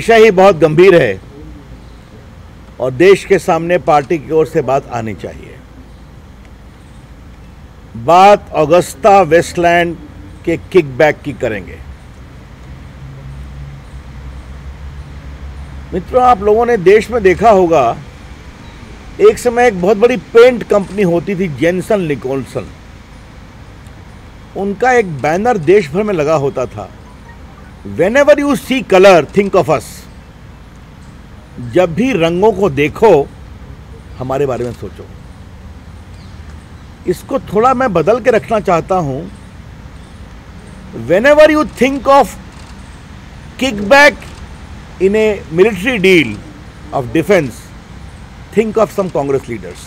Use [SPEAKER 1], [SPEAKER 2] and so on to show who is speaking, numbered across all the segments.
[SPEAKER 1] विषय ही बहुत गंभीर है और देश के सामने पार्टी की ओर से बात आनी चाहिए। बात ऑगस्टा वेस्टलैंड के किकबैक की करेंगे। मित्रों, आप लोगों ने देश में देखा होगा, एक समय एक बहुत बड़ी पेंट कंपनी होती थी जेनसन निकोलसन। उनका एक बैनर देश भर में लगा होता था, whenever you see colour think of us. जब भी रंगों को देखो हमारे बारे में सोचो। इसको थोड़ा मैं बदल के रखना चाहता हूं, whenever you think of kickback in a military deal of defense, think of some Congress leaders.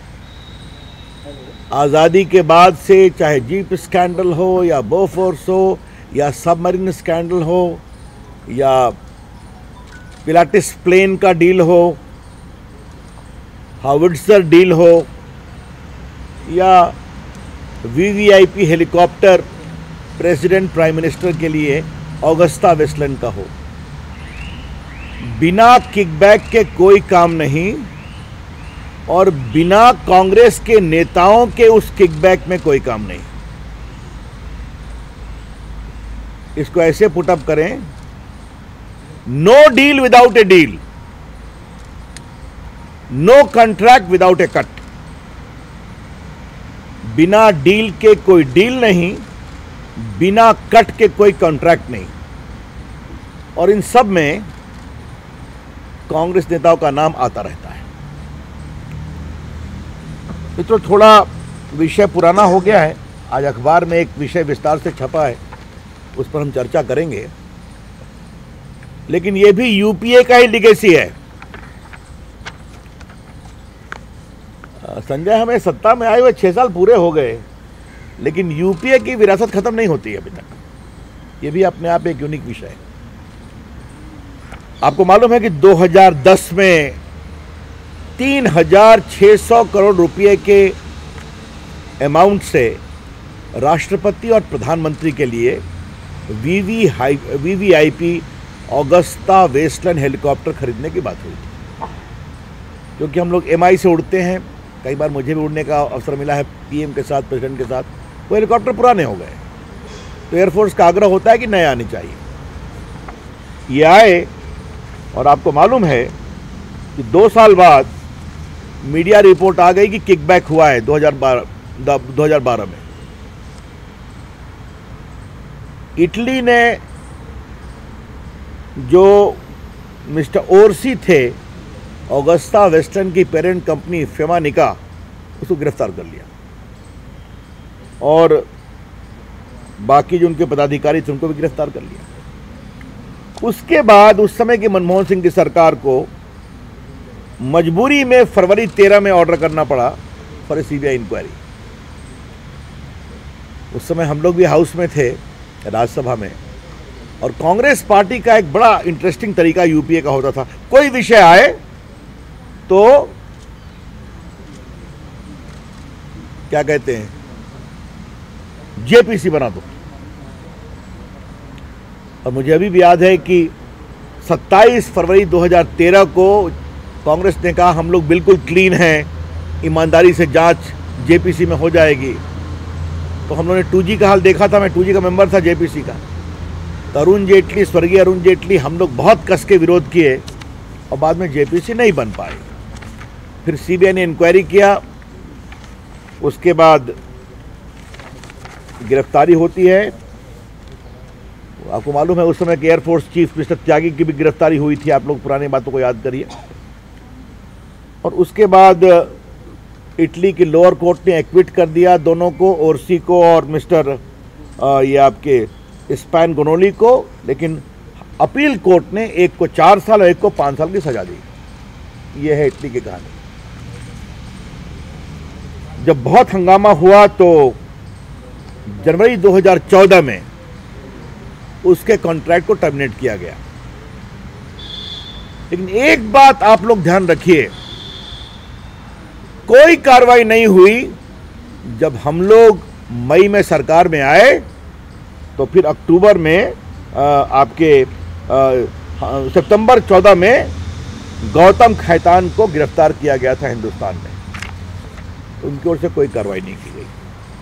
[SPEAKER 1] आज़ादी के बाद से चाहे जीप स्कैंडल हो या बोफोर्स हो या सबमरीन स्कैंडल हो या पिलाटिस प्लेन का डील हो, हावर्डसर डील हो या VVIP helicopter president prime minister के लिए ऑगस्टा वेस्टलैंड का हो, बिना किकबैक के कोई काम नहीं और बिना कांग्रेस के नेताओं के उस किकबैक में कोई काम नहीं। इसको ऐसे पुटअप करें, no deal without a deal, no contract without a cut. बिना डील के कोई डील नहीं, बिना कट के कोई कॉन्ट्रैक्ट नहीं। और इन सब में कांग्रेस नेताओं का नाम आता रहता है। मित्रों, थोड़ा विषय पुराना हो गया है। आज अखबार में एक विषय विस्तार से छपा है, उस पर हम चर्चा करेंगे, लेकिन यह भी यूपीए का ही लिगेसी है। संजय, हमें सत्ता में आए हुए 6 साल पूरे हो गए, लेकिन यूपीए की विरासत खत्म नहीं होती अभी तक। यह भी अपने आप एक यूनिक विषय है। आपको मालूम है कि 2010 में 3,600 करोड़ रुपए के अमाउंट से राष्ट्रपति और प्रधानमंत्री के लिए वीवीआईपी ऑगस्टा वेस्टलैंड हेलीकॉप्टर खरीदने की बात हुई थी। क्योंकि हम लोग एमआई से उड़ते हैं, कई बार मुझे भी उड़ने का अवसर मिला है पीएम के साथ, प्रेसिडेंट के साथ। वो हेलीकॉप्टर पुराने हो गए तो एयरफोर्स का आग्रह होता है कि नए आने चाहिए। ये आए और आपको मालूम है कि 2 साल बाद मीडिया रिपोर्ट आ गई कि किकबैक हुआ है 2012 में। इटली ने जो मिस्टर ओरसी थे, ऑगस्टा वेस्टलैंड की पेरेंट कंपनी फेमानिका, उसको गिरफ्तार कर लिया और बाकी जो उनके पदाधिकारी थे उनको भी गिरफ्तार कर लिया। उसके बाद उस समय की मनमोहन सिंह की सरकार को मजबूरी में फरवरी 13 में ऑर्डर करना पड़ा फॉर ए सीबीआई इंक्वायरी। उस समय हम लोग भी हाउस में थे, राज्यसभा में, और कांग्रेस पार्टी का एक बड़ा इंटरेस्टिंग तरीका यूपीए का होता था, कोई विषय आए तो क्या कहते हैं, जेपीसी बना दो। और मुझे अभी भी याद है कि 27 फरवरी 2013 को कांग्रेस ने कहा हम लोग बिल्कुल क्लीन हैं, ईमानदारी से जांच जेपीसी में हो जाएगी। तो हम लोगों ने 2G का हाल देखा था, मैं 2G का मेंबर था जेपीसी का। तो अरुण जेटली, स्वर्गीय अरुण जेटली, हम लोग बहुत कस के विरोध किए और बाद में जेपीसी नहीं बन पाई। फिर सीबीआई ने इंक्वायरी किया, उसके बाद गिरफ्तारी होती है। आपको मालूम है उस समय के एयरफोर्स चीफ मिस्टर त्यागी की भी गिरफ्तारी हुई थी, आप लोग पुरानी बातों को याद करिए। और उसके बाद इटली की लोअर कोर्ट ने एक्विट कर दिया दोनों को, ओरसी को और मिस्टर ये आपके स्पैनगोनोली को, लेकिन अपील कोर्ट ने एक को 4 साल और एक को 5 साल की सजा दी। यह है इटली की कहानी। जब बहुत हंगामा हुआ तो जनवरी 2014 में उसके कॉन्ट्रैक्ट को टर्मिनेट किया गया। लेकिन एक बात आप लोग ध्यान रखिए, कोई कार्रवाई नहीं हुई। जब हम लोग मई में सरकार में आए तो फिर अक्टूबर में आपके सितंबर 14 में गौतम खैतान को गिरफ्तार किया गया था हिंदुस्तान में। उनकी ओर से कोई कार्रवाई नहीं की गई।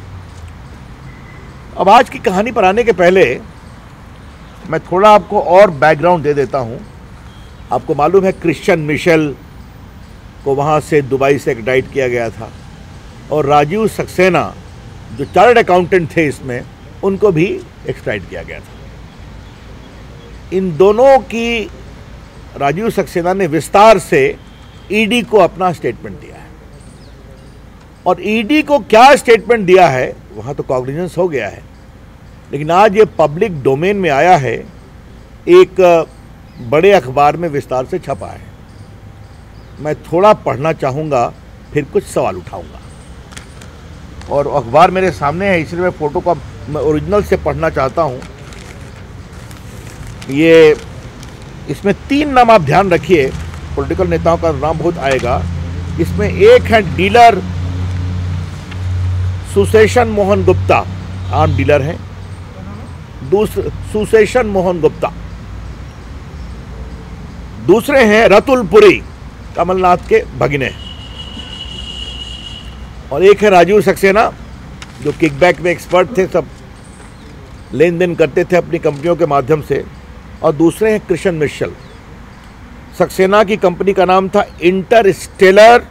[SPEAKER 1] अब आज की कहानी पर आने के पहले मैं थोड़ा आपको और बैकग्राउंड दे देता हूं। आपको मालूम है क्रिश्चियन मिशेल को वहां से दुबई से एक्सट्राडिट किया गया था, और राजीव सक्सेना जो चार्टर्ड अकाउंटेंट थे इसमें, उनको भी एक्सट्राडिट किया गया था। इन दोनों की राजीव सक्सेना ने विस्तार से ईडी को अपना स्टेटमेंट दिया है, और ईडी को क्या स्टेटमेंट दिया है वहां तो कॉग्निजेंस हो गया है, लेकिन आज ये पब्लिक डोमेन में आया है, एक बड़े अखबार में विस्तार से छपा है। मैं थोड़ा पढ़ना चाहूँगा, फिर कुछ सवाल उठाऊंगा। और अखबार मेरे सामने है, इसलिए मैं फोटो का मैं ओरिजिनल से पढ़ना चाहता हूँ। ये इसमें 3 नाम आप ध्यान रखिए, पॉलिटिकल नेताओं का नाम बहुत आएगा। इसमें एक है dealer Sushen Mohan Gupta, arm dealer हैं। सुशेषन मोहन गुप्ता। दूसरे हैं रतुल पुरी, कमलनाथ के भगिने। और एक है राजीव सक्सेना, जो किकबैक में एक्सपर्ट थे, सब लेन देन करते थे अपनी कंपनियों के माध्यम से। और दूसरे हैं क्रिश्चियन मिशेल। सक्सेना की कंपनी का नाम था इंटरस्टेलर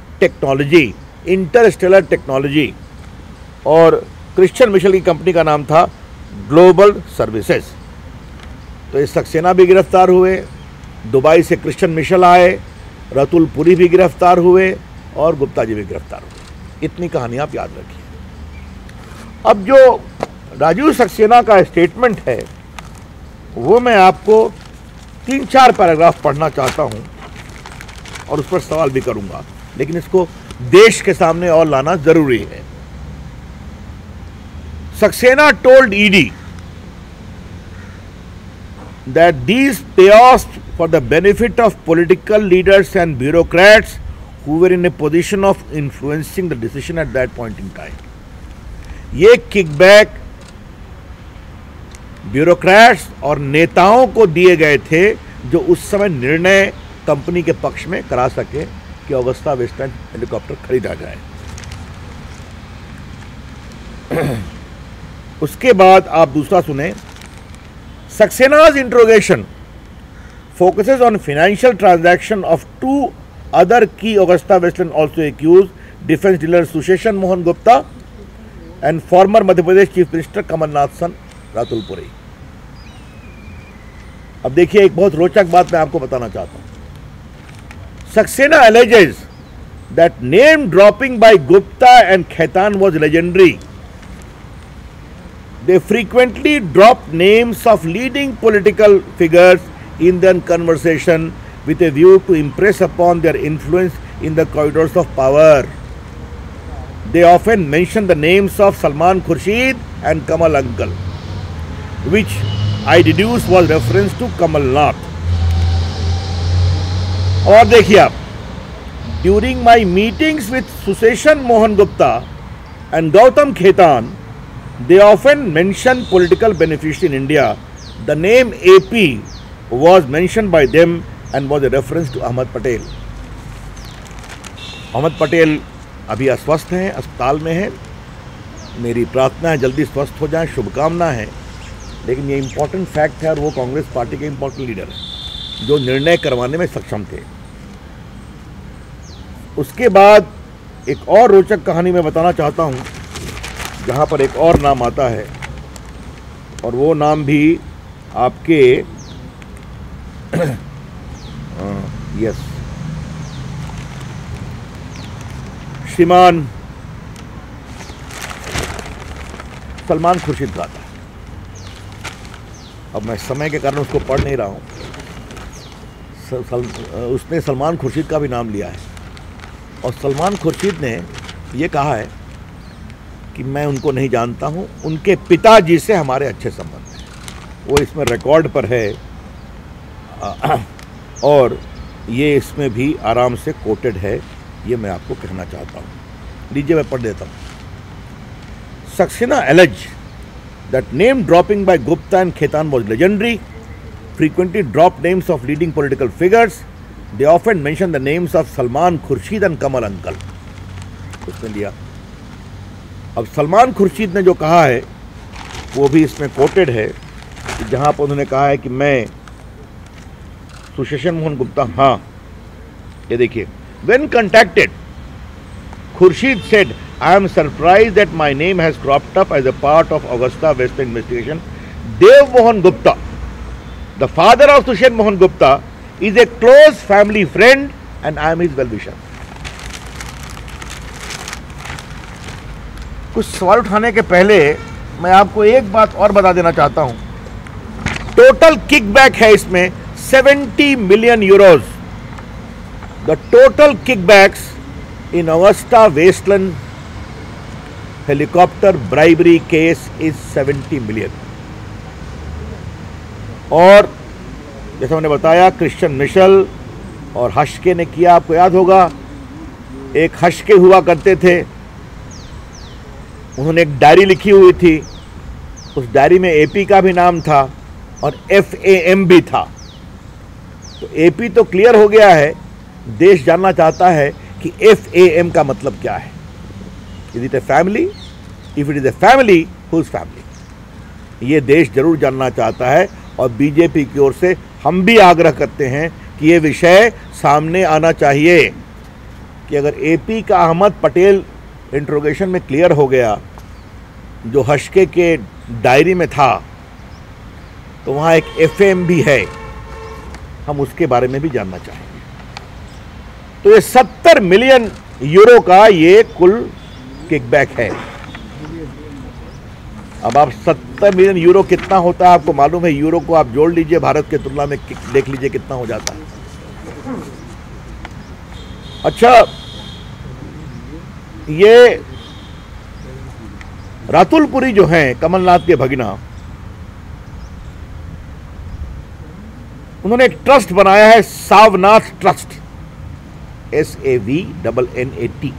[SPEAKER 1] टेक्नोलॉजी, और क्रिश्चियन मिशेल की कंपनी का नाम था ग्लोबल सर्विसेज। तो इस सक्सेना भी गिरफ्तार हुए, दुबई से क्रिश्चियन मिशेल आए, रतुल पुरी भी गिरफ्तार हुए, और गुप्ता जी भी गिरफ्तार हुए। इतनी कहानी आप याद रखिए। अब जो राजीव सक्सेना का स्टेटमेंट है, वो मैं आपको 3-4 पैराग्राफ पढ़ना चाहता हूं, और उस पर सवाल भी करूंगा, लेकिन इसको देश के सामने और लाना जरूरी है। Saxena told ED that these payoffs for the benefit of political leaders and bureaucrats who were in a position of influencing the decision at that point in time. ये किकबैक ब्यूरोक्रेट्स और नेताओं को दिए गए थे, जो उस समय निर्णय कंपनी के पक्ष में करा सके कि ऑगस्टा वेस्टलैंड हेलीकॉप्टर खरीदा जाए। उसके बाद आप दूसरा सुने। सक्सेना's interrogation focuses on financial transaction of 2 other key Augusta Westland also accused, defense dealer Susheshan Mohan Gupta and former Madhya Pradesh Chief Minister Kamalnath son Ratul Puri। अब देखिए, एक बहुत रोचक बात मैं आपको बताना चाहता हूं। Saxena alleges that name dropping by Gupta and Khaitan was legendary. They frequently dropped names of leading political figures in their conversation with a view to impress upon their influence in the corridors of power. They often mentioned the names of Salman Khurshid and Kamal Uncle, which I deduce was reference to Kamal Nath. और देखिए आप, during my meetings with Susheshan Mohan Gupta and Gautam Khaitan, they often mention political beneficiaries in India. The name AP was mentioned by them and was a reference to Ahmed Patel. Ahmad Patel अभी अस्वस्थ हैं, अस्पताल में हैं। मेरी प्रार्थना है जल्दी स्वस्थ हो जाएं, शुभकामना है। लेकिन ये इम्पोर्टेंट फैक्ट है, और वो कांग्रेस पार्टी के इम्पोर्टेंट लीडर हैं जो निर्णय करवाने में सक्षम थे। उसके बाद एक और रोचक कहानी मैं बताना चाहता हूँ, जहाँ पर एक और नाम आता है, और वो नाम भी आपके यस श्रीमान सलमान खुर्शीद का था। अब मैं समय के कारण उसको पढ़ नहीं रहा हूँ। उसने सलमान खुर्शीद का भी नाम लिया है, और सलमान खुर्शीद ने ये कहा है कि मैं उनको नहीं जानता हूं, उनके पिताजी से हमारे अच्छे संबंध हैं। वो इसमें रिकॉर्ड पर है, और ये इसमें भी आराम से कोटेड है। ये मैं आपको कहना चाहता हूं। लीजिए मैं पढ़ देता हूं। Saxena alleged that name dropping by Gupta and Khaitan was legendary. frequently drop names of leading political figures. They often mention the names of Salman Khurshid and Kamal Uncle. उसमें लिया। अब सलमान खुर्शीद ने जो कहा है वो भी इसमें कोटेड है, जहां पर उन्होंने कहा है कि मैं सुशेषन मोहन गुप्ता, हाँ ये देखिए, when contacted, Khurshid said, I am surprised that my name has cropped up as a part of Augusta Westland investigation. Dev Mohan Gupta, the father of Sushen Mohan Gupta, is a close family friend and I am his well-wisher. कुछ सवाल उठाने के पहले मैं आपको एक बात और बता देना चाहता हूं। टोटल किकबैक है इसमें 70 million euros. The total kickbacks in Augusta Westland helicopter bribery case is 70 million. और जैसा मैंने बताया, क्रिश्चियन मिशेल और हश्के ने किया। आपको याद होगा, एक हश्के हुआ करते थे, उन्होंने एक डायरी लिखी हुई थी, उस डायरी में एपी का भी नाम था और FAM भी था। तो एपी तो क्लियर हो गया है, देश जानना चाहता है कि FAM का मतलब क्या है। Is it a family? If it is a family, whose family? ये देश जरूर जानना चाहता है और बीजेपी की ओर से हम भी आग्रह करते हैं कि ये विषय सामने आना चाहिए कि अगर एपी का अहमद पटेल इंट्रोगेशन में क्लियर हो गया, जो हश्के के डायरी में था, तो वहाँ एक FAM भी है, हम उसके बारे में भी जानना चाहेंगे। तो ये 70 मिलियन यूरो का ये कुल किकबैक है। अब आप 70 मिलियन यूरो कितना होता है आपको मालूम है? यूरो को आप जोड़ लीजिए भारत के तुलना में, देख लीजिए कितना हो जाता है। अच्छा, ये रातुल पुरी जो हैं कमलनाथ के भगिना, उन्होंने एक ट्रस्ट बनाया है, Savnath trust, SAVNNAT,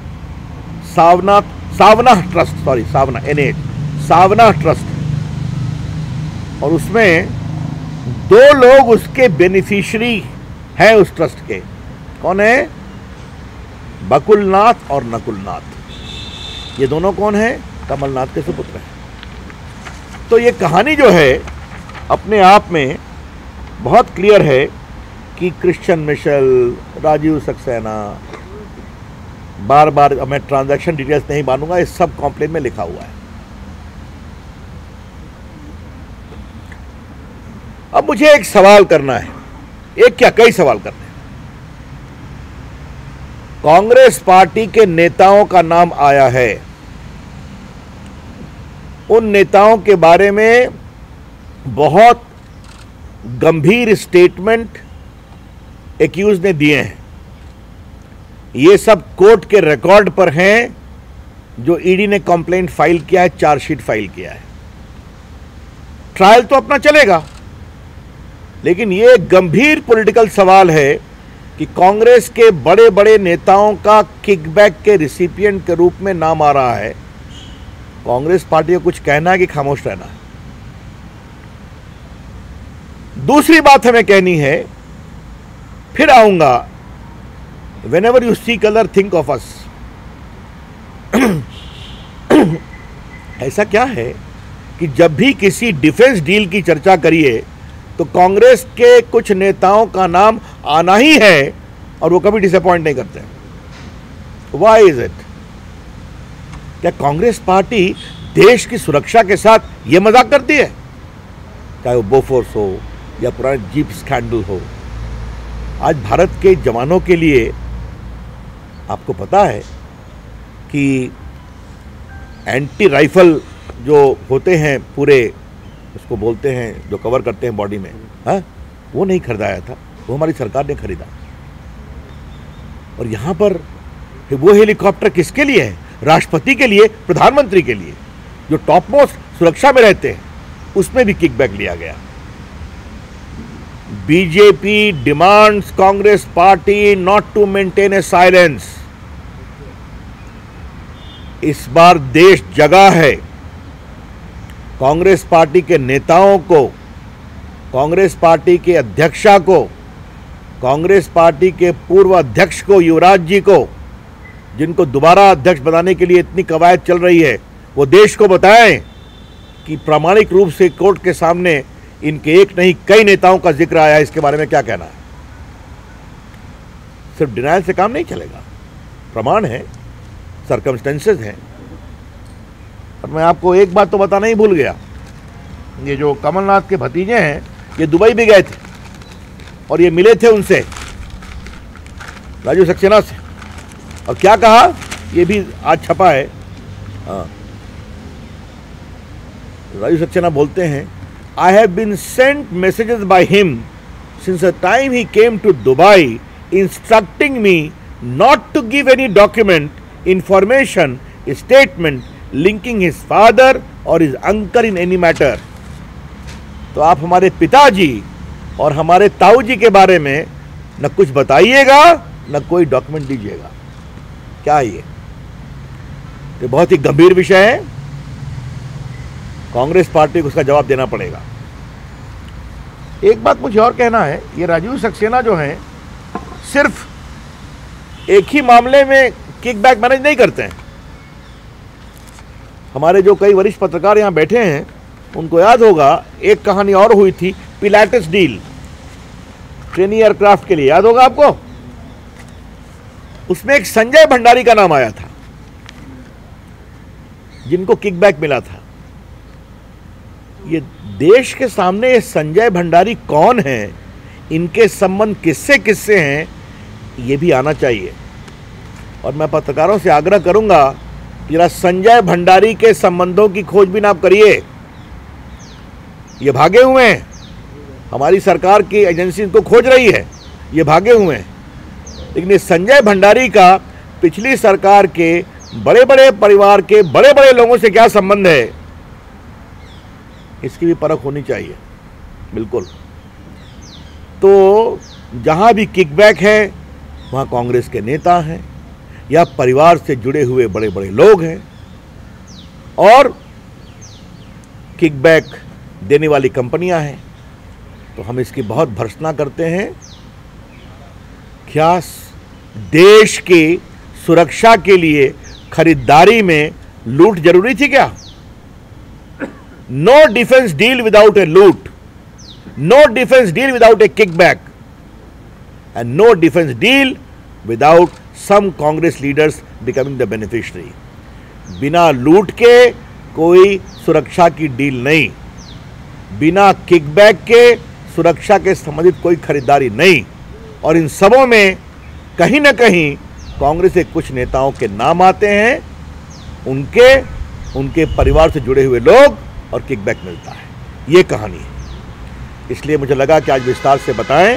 [SPEAKER 1] Savnath trust, sorry Savna NAT, Savnath trust. और उसमें 2 लोग उसके बेनिफिशियरी हैं उस ट्रस्ट के। कौन है? बकुलनाथ और नकुलनाथ। ये दोनों कौन है? कमलनाथ के सुपुत्र हैं। तो ये कहानी जो है अपने आप में बहुत क्लियर है कि क्रिश्चियन मिशेल, राजीव सक्सेना, बार बार, मैं ट्रांजैक्शन डिटेल्स नहीं मानूंगा, इस सब कॉम्प्लेन में लिखा हुआ है। अब मुझे एक सवाल करना है, एक क्या कई सवाल करने हैं। कांग्रेस पार्टी के नेताओं का नाम आया है, उन नेताओं के बारे में बहुत गंभीर स्टेटमेंट एक्यूज ने दिए हैं। ये सब कोर्ट के रिकॉर्ड पर हैं, जो ईडी ने कंप्लेंट फाइल किया है, चार्जशीट फाइल किया है। ट्रायल तो अपना चलेगा, लेकिन ये गंभीर पॉलिटिकल सवाल है कि कांग्रेस के बड़े बड़े नेताओं का किकबैक के रिसिपिएंट के रूप में नाम आ रहा है। कांग्रेस पार्टी को कुछ कहना है कि खामोश रहना है? दूसरी बात हमें कहनी है, फिर आऊंगा, whenever you see color think of us। ऐसा क्या है कि जब भी किसी डिफेंस डील की चर्चा करिए तो कांग्रेस के कुछ नेताओं का नाम आना ही है और वो कभी डिसअपॉइंट नहीं करते। Why is it? क्या कांग्रेस पार्टी देश की सुरक्षा के साथ ये मजाक करती है? चाहे वो बोफोर्स हो या पुराने जीप स्कैंडल हो। आज भारत के जवानों के लिए आपको पता है कि एंटी राइफल जो होते हैं, पूरे उसको बोलते हैं, जो कवर करते हैं बॉडी में, हाँ, वो नहीं खरीदाया था, वो हमारी सरकार ने खरीदा। और यहां पर वो हेलीकॉप्टर किसके लिए है? राष्ट्रपति के लिए, प्रधानमंत्री के लिए, जो टॉप मोस्ट सुरक्षा में रहते हैं, उसमें भी किकबैक लिया गया। BJP demands Congress party not to maintain a silence. इस बार देश जगा है, कांग्रेस पार्टी के नेताओं को कांग्रेस पार्टी के अध्यक्षा को, कांग्रेस पार्टी के पूर्व अध्यक्ष को, युवराज जी को, जिनको दोबारा अध्यक्ष बनाने के लिए इतनी कवायद चल रही है, वो देश को बताएं कि प्रामाणिक रूप से कोर्ट के सामने इनके एक नहीं कई नेताओं का जिक्र आया है। इसके बारे में क्या कहना है? सिर्फ डिनायल से काम नहीं चलेगा, प्रमाण है, सर्कमस्टेंसेस हैं। और मैं आपको एक बात तो बताना ही भूल गया, ये जो कमलनाथ के भतीजे हैं ये दुबई भी गए थे और ये मिले थे उनसे, राजीव सक्सेना से, और क्या कहा ये भी आज छपा है। राजीव सक्सेना बोलते हैं, I have been sent messages by him since the time he came to Dubai instructing me not to give any document, information, statement linking his father और his uncle in any matter. तो आप हमारे पिताजी और हमारे ताऊ जी के बारे में न कुछ बताइएगा न कोई डॉक्यूमेंट दीजिएगा। क्या है ये बहुत ही गंभीर विषय है, कांग्रेस पार्टी को उसका जवाब देना पड़ेगा। एक बात मुझे और कहना है, ये राजीव सक्सेना जो हैं सिर्फ एक ही मामले में किकबैक मैनेज नहीं करते हैं। हमारे जो कई वरिष्ठ पत्रकार यहां बैठे हैं उनको याद होगा, एक कहानी और हुई थी, पिलाटस डील ट्रेनी एयरक्राफ्ट के लिए, याद होगा आपको? उसमें एक संजय भंडारी का नाम आया था जिनको किकबैक मिला था। ये देश के सामने ये संजय भंडारी कौन है, इनके संबंध किससे किससे हैं, ये भी आना चाहिए। और मैं पत्रकारों से आग्रह करूंगा, जरा संजय भंडारी के संबंधों की खोजबीन आप करिए। ये भागे हुए हैं, हमारी सरकार की एजेंसी इनको खोज रही है, ये भागे हुए हैं। लेकिन इस संजय भंडारी का पिछली सरकार के बड़े बड़े परिवार के बड़े बड़े लोगों से क्या संबंध है, इसकी भी परख होनी चाहिए। बिल्कुल। तो जहां भी किकबैक है वहां कांग्रेस के नेता हैं या परिवार से जुड़े हुए बड़े बड़े लोग हैं, और किकबैक देने वाली कंपनियां हैं। तो हम इसकी बहुत भर्त्सना करते हैं। क्या देश की सुरक्षा के लिए खरीदारी में लूट जरूरी थी क्या? No defence deal without a loot, no defence deal without a kickback, and no defence deal without some Congress leaders becoming the beneficiary. बिना लूट के कोई सुरक्षा की डील नहीं, बिना किकबैक के सुरक्षा के संबंधित कोई खरीदारी नहीं। और इन सबों में कहीं ना कहीं कांग्रेस के कुछ नेताओं के नाम आते हैं, उनके परिवार से जुड़े हुए लोग, और किकबैक मिलता है। ये कहानी है। इसलिए मुझे लगा कि आज विस्तार से बताएं।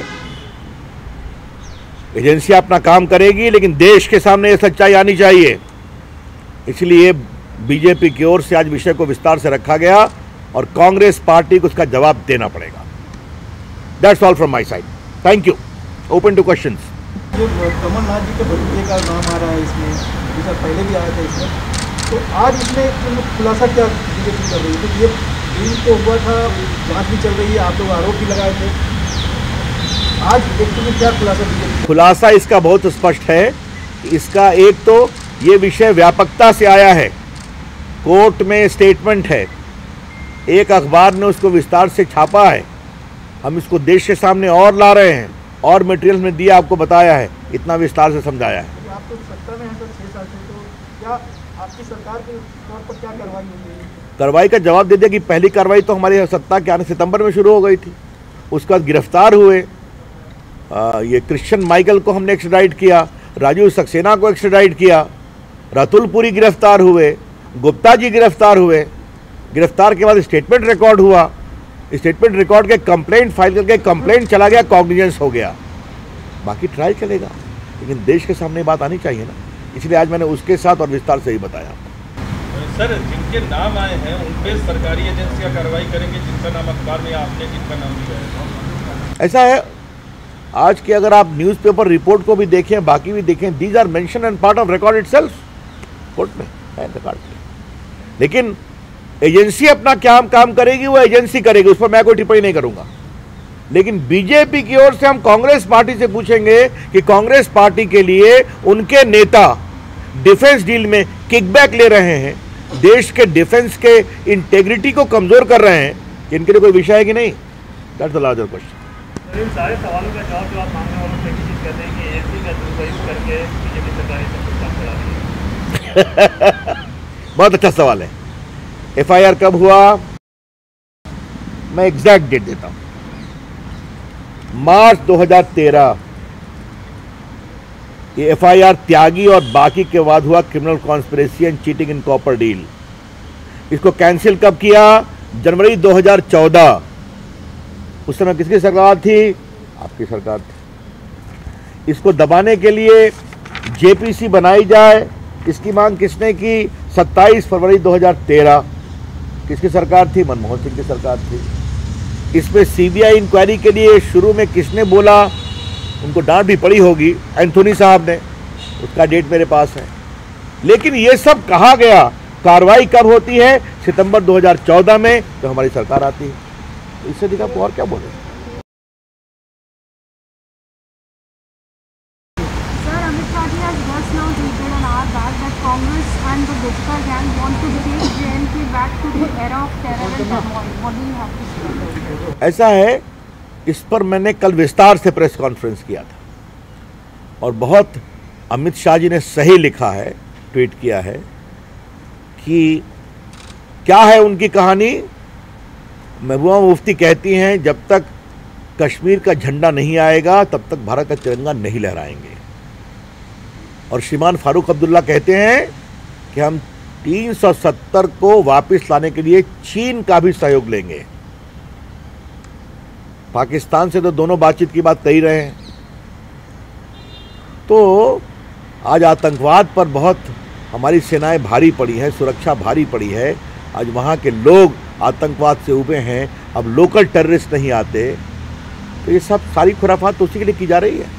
[SPEAKER 1] एजेंसी अपना काम करेगी, लेकिन देश के सामने ये सच्चाई आनी चाहिए। इसलिए बीजेपी की ओर से आज विषय को विस्तार से रखा गया और कांग्रेस पार्टी को उसका जवाब देना पड़ेगा। That's all from my side. Thank you. Open to questions.
[SPEAKER 2] जो कमलनाथ जी के भतीजे का नाम आ रहा है इसमें, जैसा पहले भी आया था इसमें, तो आज इसमें खुलासा क्या बीजेपी कर रही है? तो ये डील तो हुआ था, जांच भी चल रही है, आप लोग आरोप भी लगाए थे, आज एक में क्या खुलासा बीजेपी? खुलासा
[SPEAKER 1] इसका बहुत स्पष्ट है। इसका एक तो ये विषय व्यापकता से आया है, कोर्ट में स्टेटमेंट है, एक अखबार ने उसको विस्तार से छापा है, हम इसको देश के सामने और ला रहे हैं, और मटेरियल में दिया, आपको बताया है, इतना विस्तार से समझाया है।
[SPEAKER 2] आप तो सत्ता में हैं सर 6 साल से, तो क्या आपकी सरकार के तौर पर क्या कार्रवाई हुई है?
[SPEAKER 1] कार्रवाई का जवाब दे दिया कि पहली कार्रवाई तो हमारी सत्ता के आने सितंबर में शुरू हो गई थी। उसके बाद गिरफ्तार हुए, ये क्रिश्चियन माइकल को हमने एक्स्ट्राडाइट किया, राजीव सक्सेना को एक्स्ट्राडाइट किया, रतुल पुरी गिरफ्तार हुए, गुप्ता जी गिरफ्तार हुए। गिरफ्तार के बाद स्टेटमेंट रिकॉर्ड हुआ, स्टेटमेंट रिकॉर्ड के कंप्लेंट फाइल करके कंप्लेंट चला गया, कॉग्निजेंस हो गया। बाकी ट्रायल चलेगा, लेकिन देश के सामने बात आनी चाहिए ना, इसलिए आज मैंने उसके साथ और विस्तार से ही बताया।
[SPEAKER 3] सर, जिनके नाम आए हैं उन पे सरकारी एजेंसियां कार्रवाई करेंगे, जिनका नाम अखबार में आपने जिनका नाम दिया है?
[SPEAKER 1] ऐसा है, आज के अगर आप न्यूज़पेपर रिपोर्ट को भी देखें, बाकी भी देखें, these are mention and part of record itself, court में है रिकॉर्ड। लेकिन एजेंसी अपना क्या काम करेगी वो एजेंसी करेगी, उस पर मैं कोई टिप्पणी नहीं करूंगा। लेकिन बीजेपी की ओर से हम कांग्रेस पार्टी से पूछेंगे कि कांग्रेस पार्टी के लिए उनके नेता डिफेंस डील में किकबैक ले रहे हैं, देश के डिफेंस के इंटेग्रिटी को कमजोर कर रहे हैं, इनके लिए कोई विषय है कि नहीं? That's the larger question.
[SPEAKER 4] इन सारे सवालों का जवाब जो आप मांगने वालों से कोशिश कहते हैं कि एसी का दुरुपयोग करके बीजेपी सरकार सब कुछ काम करा रही है।
[SPEAKER 1] बहुत अच्छा सवाल है। एफआईआर कब हुआ? मैं एग्जैक्ट डेट देता हूं, मार्च 2013। ये एफआईआर त्यागी और बाकी के बाद हुआ criminal conspiracy and cheating in copper deal. इसको कैंसिल कब किया? जनवरी 2014। उस समय किसकी सरकार थी? आपकी सरकार थी। इसको दबाने के लिए जेपीसी बनाई जाए, इसकी मांग किसने की? 27 फरवरी 2013। किसकी सरकार थी? मनमोहन सिंह की सरकार थी। इसमें सीबीआई इंक्वायरी के लिए शुरू में किसने बोला? उनको डांट भी पड़ी होगी, एंथोनी साहब ने। उसका डेट मेरे पास है। लेकिन ये सब कहा गया, कार्रवाई कब होती है? सितंबर 2014 में, तो हमारी सरकार आती है। इससे अधिक आपको और क्या बोले?
[SPEAKER 5] Sir, Amit Patil has just now tweeted an hour back that Congress and the Gupta gang want to take JNK back to the era of terror and turmoil. What do you have to say?
[SPEAKER 1] ऐसा है, इस पर मैंने कल विस्तार से press conference किया था और बहुत अमित शाह जी ने सही लिखा है, ट्वीट किया है कि क्या है उनकी कहानी। महबूबा मुफ्ती कहती हैं जब तक कश्मीर का झंडा नहीं आएगा तब तक भारत का तिरंगा नहीं लहराएंगे। और श्रीमान फारूक अब्दुल्ला कहते हैं कि हम 370 को वापस लाने के लिए चीन का भी सहयोग लेंगे। पाकिस्तान से तो दोनों बातचीत की बात कर ही रहे हैं। तो आज आतंकवाद पर बहुत हमारी सेनाएं भारी पड़ी है, सुरक्षा भारी पड़ी है। आज वहाँ के लोग आतंकवाद से उबे हैं, अब लोकल टेररिस्ट नहीं आते। तो ये सब सारी खुराफात तो उसी के लिए की जा रही है।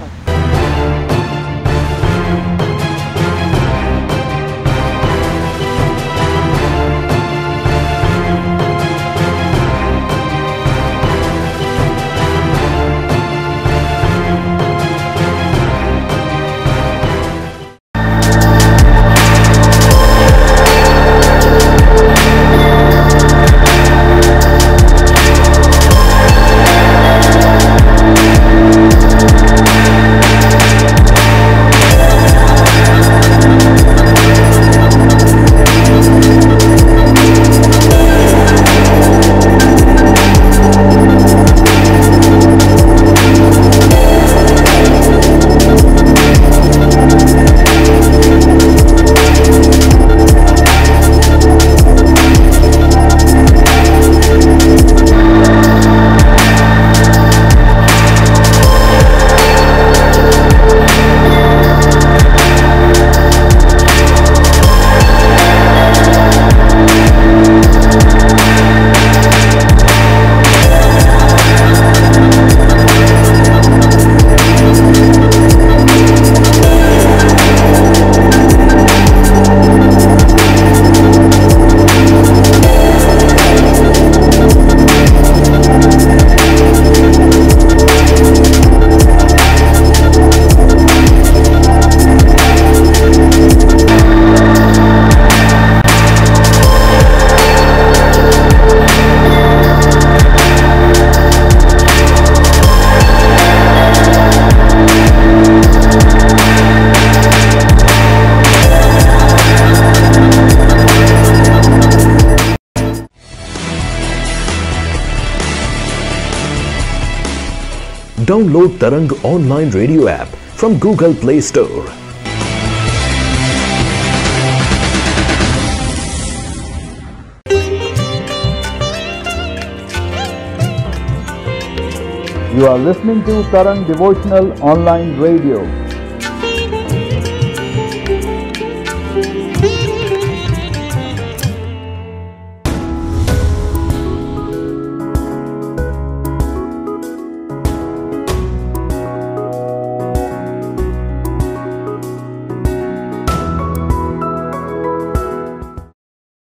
[SPEAKER 6] Download Tarang online radio app from Google Play Store.
[SPEAKER 2] You are listening to Tarang Devotional Online Radio.